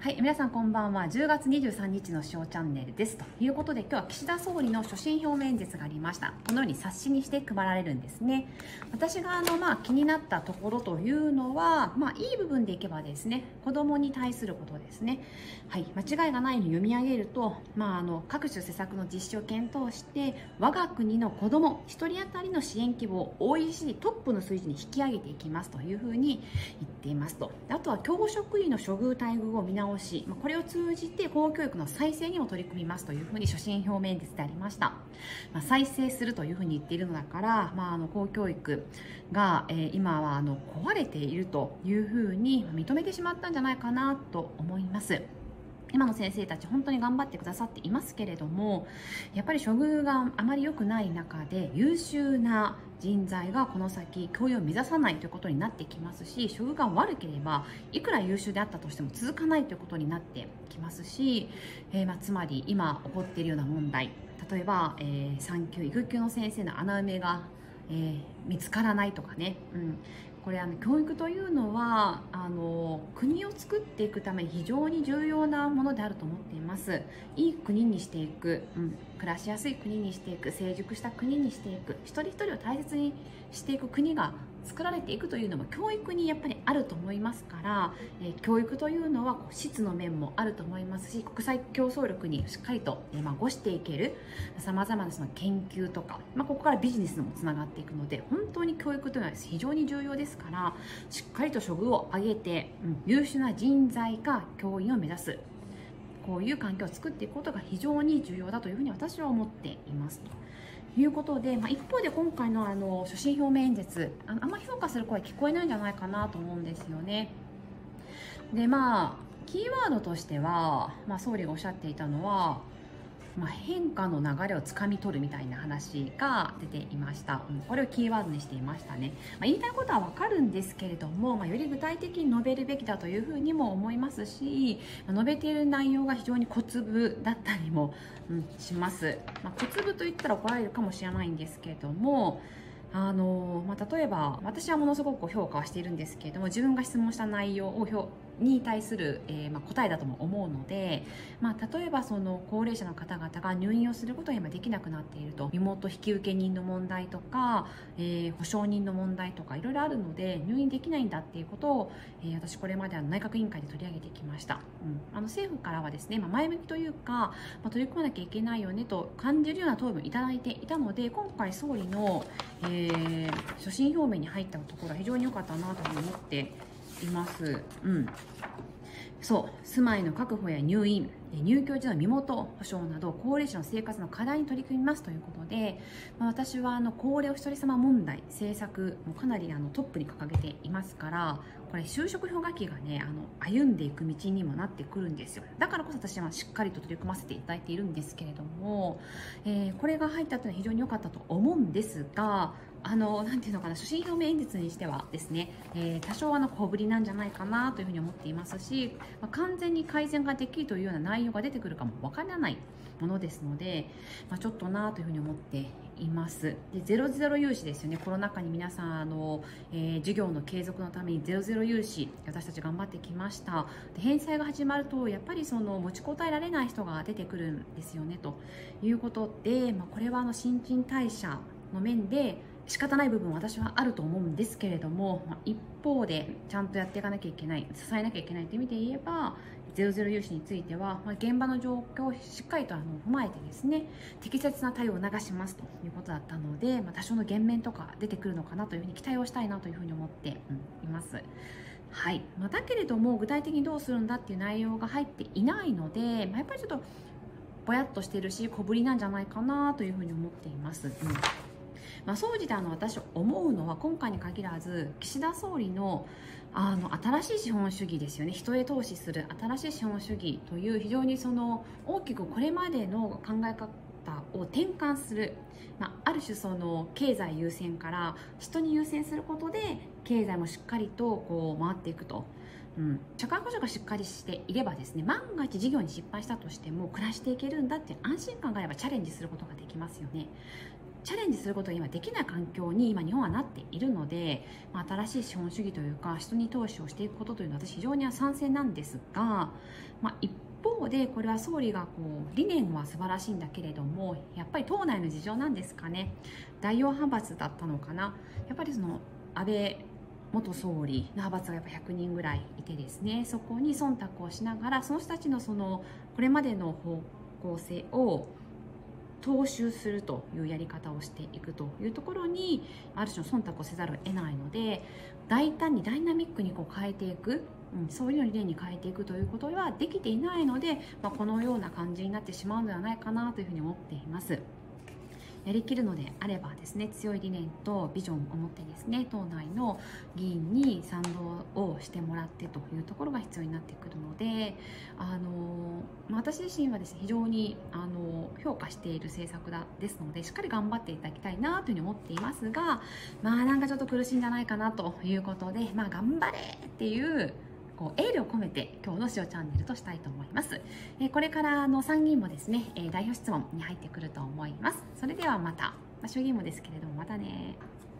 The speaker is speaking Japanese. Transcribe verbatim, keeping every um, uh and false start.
はい、皆さんこんばんは。じゅうがつにじゅうさんにちのしおチャンネルです。ということで、今日は岸田総理の所信表明演説がありました。このように冊子にして配られるんですね。私があの、まあ、気になったところというのは、まあ、いい部分でいけばですね、子供に対することですね。はい、間違いがないのを読み上げると、まあ、あの各種施策の実施を検討して、我が国の子供ひとり当たりの支援規模を オーイーシーディー トップの水準に引き上げていきますというふうに言っていますと。あとは教職員の処遇待遇を見直し、これを通じて公教育の再生にも取り組みますというふうに所信表明演説でありました。まあ、再生するというふうに言っているのだから、まあ、あの公教育が、えー、今はあの壊れているというふうに認めてしまったんじゃないかなと思います。今の先生たち本当に頑張ってくださっていますけれども、やっぱり処遇があまり良くない中で優秀な人材がこの先教員を目指さないということになってきますし、処遇が悪ければいくら優秀であったとしても続かないということになってきますし、えーまあ、つまり今起こっているような問題、例えば、えー、産休育休の先生の穴埋めが、えー、見つからないとかね、うん、これあの教育というのはあの国を作っていくために非常に重要なものであると思っています。いい国にしていく、うん、暮らしやすい国にしていく、成熟した国にしていく、一人一人を大切にしていく国が作られていくというのも教育にやっぱりあると思いますから、えー、教育というのは質の面もあると思いますし、国際競争力にしっかりと、えーまあ、ごしていけるさまざまなその研究とか、まあ、ここからビジネスにもつながっていくので、本当に教育というのは非常に重要ですから、しっかりと処遇を上げて、うん、優秀な人材が教員を目指す、こういう環境を作っていくことが非常に重要だというふうに私は思っていますということで、まあ、一方で今回のあの所信表明演説、あのあんまり評価する声聞こえないんじゃないかなと思うんですよね。でまあキーワードとしては、まあ、総理がおっしゃっていたのは、まあ、変化の流れをつかみ取るみたいな話が出ていました、うん、これをキーワードにしていましたね。まあ、言いたいことは分かるんですけれども、まあ、より具体的に述べるべきだというふうにも思いますし、まあ、述べている内容が非常に小粒だったりも、うん、します。まあ、小粒と言ったら怒られるかもしれないんですけれども、あのまあ、例えば私はものすごく評価はしているんですけれども、自分が質問した内容を評に対する、えーまあ、答えだとも思うので、まあ、例えばその高齢者の方々が入院をすることが今できなくなっていると、身元引受人の問題とか、えー、保証人の問題とかいろいろあるので入院できないんだっていうことを、えー、私これまでは内閣委員会で取り上げてきました、うん、あの政府からはですね、まあ、前向きというか、まあ、取り組まなきゃいけないよねと感じるような答弁をいただいていたので、今回総理の、えー、所信表明に入ったところは非常に良かったなというふうに思っています。うん、そう住まいの確保や入院、入居時の身元保証など高齢者の生活の課題に取り組みますということで、まあ、私はあの高齢お一人様問題政策もかなりあのトップに掲げていますから、これ就職氷河期がねあの歩んでいく道にもなってくるんですよ。だからこそ私はしっかりと取り組ませていただいているんですけれども、えー、これが入ったというのは非常に良かったと思うんですが、あのなんていうのかな、所信表明演説にしてはですね、えー、多少あの小ぶりなんじゃないかなというふうに思っていますし、まあ、完全に改善ができるというような内容が出てくるかもわからないものですので、まあ、ちょっとなというふうに思っています。でゼロゼロ融資ですよね。コロナ禍に皆さんあの、えー、授業の継続のためにゼロゼロ融資私たち頑張ってきました。で返済が始まるとやっぱりその持ちこたえられない人が出てくるんですよねということで、まあ、これはあの新陳代謝の面で仕方ない部分は私はあると思うんですけれども、まあ、一方でちゃんとやっていかなきゃいけない、支えなきゃいけないという意味で言えばゼロゼロ融資については、まあ、現場の状況をしっかりとあの踏まえてですね、適切な対応を促しますということだったので、まあ、多少の減免とか出てくるのかなというふうに期待をしたいなというふうに思って、うん、います。はい、まあ、だけれども具体的にどうするんだっていう内容が入っていないので、まあ、やっぱりちょっとぼやっとしてるし小ぶりなんじゃないかなというふうに思っています。うん、まあ、総じてあの私思うのは今回に限らず岸田総理のあの新しい資本主義ですよね。人へ投資する新しい資本主義という非常にその大きくこれまでの考え方を転換する、まあ、ある種その経済優先から人に優先することで経済もしっかりとこう回っていくと。うん、社会保障がしっかりしていればですね、万が一事業に失敗したとしても暮らしていけるんだっていう安心感があればチャレンジすることができますよね。 チャレンジすることが今できない環境に今日本はなっているので、まあ、新しい資本主義というか人に投資をしていくことというのは私非常には賛成なんですが、まあ、一方でこれは総理がこう理念は素晴らしいんだけれども、やっぱり党内の事情なんですかね。第四派閥だったのかな。やっぱりその安倍元総理の派閥がやっぱひゃくにんぐらいいてですね、そこに忖度をしながらその人たちのそのこれまでの方向性を踏襲するというやり方をしていくというところにある種の忖度をせざるを得ないので、大胆にダイナミックにこう変えていく、うん、そういうの理念に変えていくということはできていないので、まあ、このような感じになってしまうのではないかなというふうに思っています。やりきるのであればですね、強い理念とビジョンを持ってですね、党内の議員に賛同をしてもらってというところが必要になってくるので、あの私自身はですね、非常にあの評価している政策だですので、しっかり頑張っていただきたいなというふうに思っていますが、まあなんかちょっと苦しいんじゃないかなということで、まあ頑張れっていうこうエールを込めて今日の塩チャンネルとしたいと思います。えー、これからの参議院もですね、えー、代表質問に入ってくると思います。それではまた、まあ、衆議院もですけれども、またね。